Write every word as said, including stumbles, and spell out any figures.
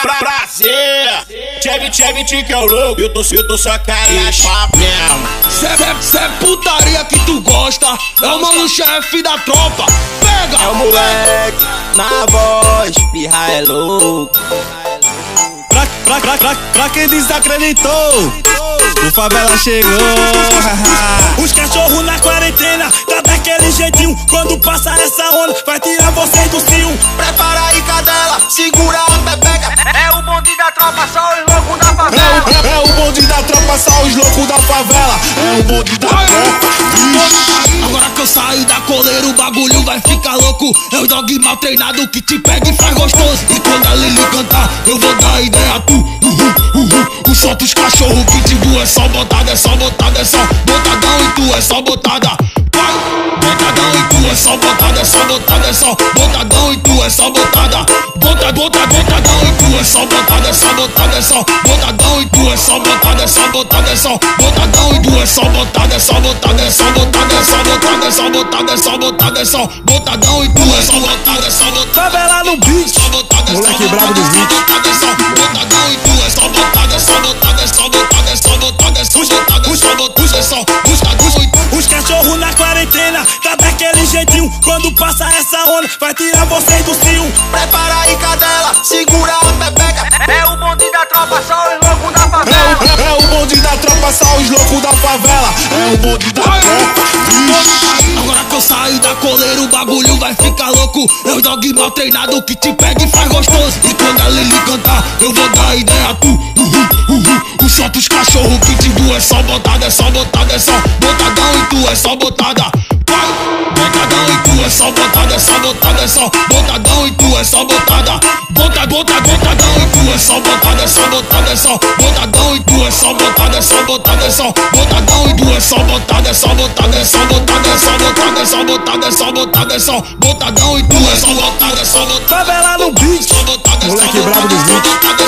pra prazer. Cheve, cheve, tique é o louco. Eu tô, eu tô só cara de papo mesmo. Cê, cê é putaria que tu gosta. É o mano chefe da tropa. Pega! É o moleque, na voz, pirra é louco. Pra, pra, pra, pra, pra quem desacreditou, o Favela chegou. Os cachorros na quarentena, tá daquele jeitinho. Quando passa essa onda, vai tirar vocês do cio. Prepara aí, cadela, segura a pepeca. É o bonde da tropa, só os loucos da favela. É, é, é o bonde da tropa, só os loucos da favela. É o bonde da tropa. Agora que eu saí da coleira, o bagulho vai ficar louco. É o dog mal treinado que te pega e faz gostoso. E quando a Lili cantar, eu vou dar ideia a tu. Uhul, uhul. O som dos cachorros que te voa é só botada, é só botada, é só botadão e tu é só botada. Vai! Botadão e tu é só botada, é só botada, é só botadão e tu é só botada. Bota, bota, botadão e tu é só botada, é só botada, é só botadão e tu é só botada, é só botada, é só botadão e tu é só botada, é só botada, é só botada, é só botada, é só botada, é só botada, é só botadão e tu é só botada, é só botada. Favela no beat, Moleque brabo dos beats. Botadão e tu é só botada, é só botada, é só botada, é só botada, é só botada, é só botada, é só botadão. os cachorros na quarentena, tá daquele jeitinho. Quando passa essa onda, vai tirar vocês do cio. Prepara aí, cadela, segura a pepeca. É o bonde da tropa, só os loucos da favela. É, é, é o bonde da tropa, só os loucos da favela. É o bonde da tropa. Agora que eu saí da coleira, o bagulho vai ficar louco. É o dog mal treinado que te pega e faz gostoso. E quando a Lili cantar, eu vou dar ideia a tu. Uhul, uhul. O som dos cachorros que te voa é só botada, é só botada, é só botadão e tu é só botada. Vai! Botadão e tu é só botada, é só botada, é só botadão e tu é só botada. Bota, bota, botadão e tu é só botada, é só botada, é só botadão e tu é só botada, é só botada, é só botadão e tu é só botada, é só botada, é só botada, é só botada, é só botada, é só botada, é só botadão e tu é só botada, é só botada. Favela no beat, Moleque brabo dos beats.